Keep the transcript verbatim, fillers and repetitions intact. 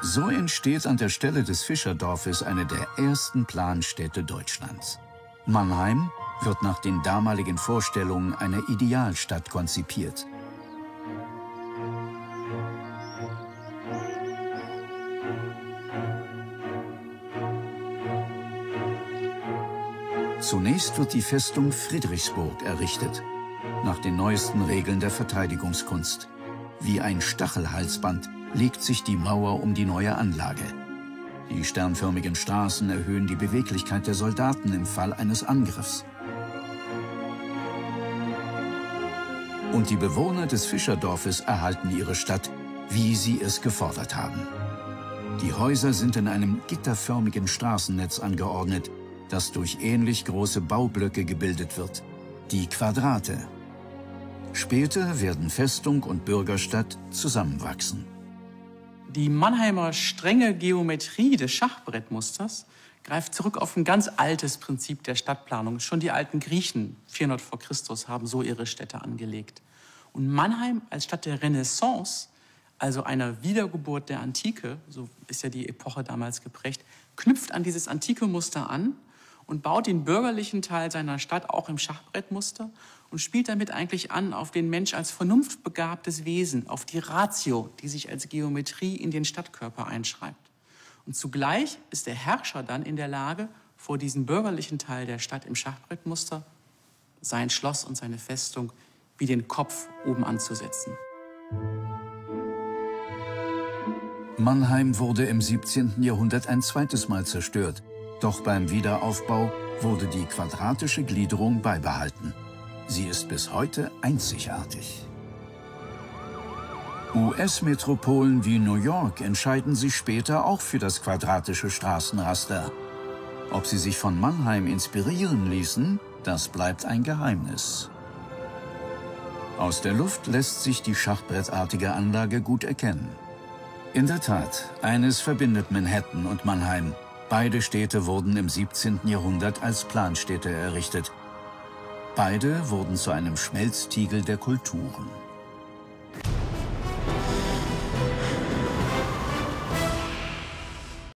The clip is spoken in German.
So entsteht an der Stelle des Fischerdorfes eine der ersten Planstädte Deutschlands. Mannheim wird nach den damaligen Vorstellungen einer Idealstadt konzipiert. Zunächst wird die Festung Friedrichsburg errichtet, nach den neuesten Regeln der Verteidigungskunst. Wie ein Stachelhalsband legt sich die Mauer um die neue Anlage. Die sternförmigen Straßen erhöhen die Beweglichkeit der Soldaten im Fall eines Angriffs. Und die Bewohner des Fischerdorfes erhalten ihre Stadt, wie sie es gefordert haben. Die Häuser sind in einem gitterförmigen Straßennetz angeordnet, das durch ähnlich große Baublöcke gebildet wird, die Quadrate. Später werden Festung und Bürgerstadt zusammenwachsen. Die Mannheimer strenge Geometrie des Schachbrettmusters greift zurück auf ein ganz altes Prinzip der Stadtplanung. Schon die alten Griechen, vierhundert vor Christus, haben so ihre Städte angelegt. Und Mannheim als Stadt der Renaissance, also einer Wiedergeburt der Antike, so ist ja die Epoche damals geprägt, knüpft an dieses antike Muster an und baut den bürgerlichen Teil seiner Stadt auch im Schachbrettmuster und spielt damit eigentlich an auf den Mensch als vernunftbegabtes Wesen, auf die Ratio, die sich als Geometrie in den Stadtkörper einschreibt. Und zugleich ist der Herrscher dann in der Lage, vor diesen bürgerlichen Teil der Stadt im Schachbrettmuster sein Schloss und seine Festung wie den Kopf oben anzusetzen. Mannheim wurde im siebzehnten Jahrhundert ein zweites Mal zerstört. Doch beim Wiederaufbau wurde die quadratische Gliederung beibehalten. Sie ist bis heute einzigartig. U S-Metropolen wie New York entscheiden sich später auch für das quadratische Straßenraster. Ob sie sich von Mannheim inspirieren ließen, das bleibt ein Geheimnis. Aus der Luft lässt sich die schachbrettartige Anlage gut erkennen. In der Tat, eines verbindet Manhattan und Mannheim. Beide Städte wurden im siebzehnten Jahrhundert als Planstädte errichtet. Beide wurden zu einem Schmelztiegel der Kulturen.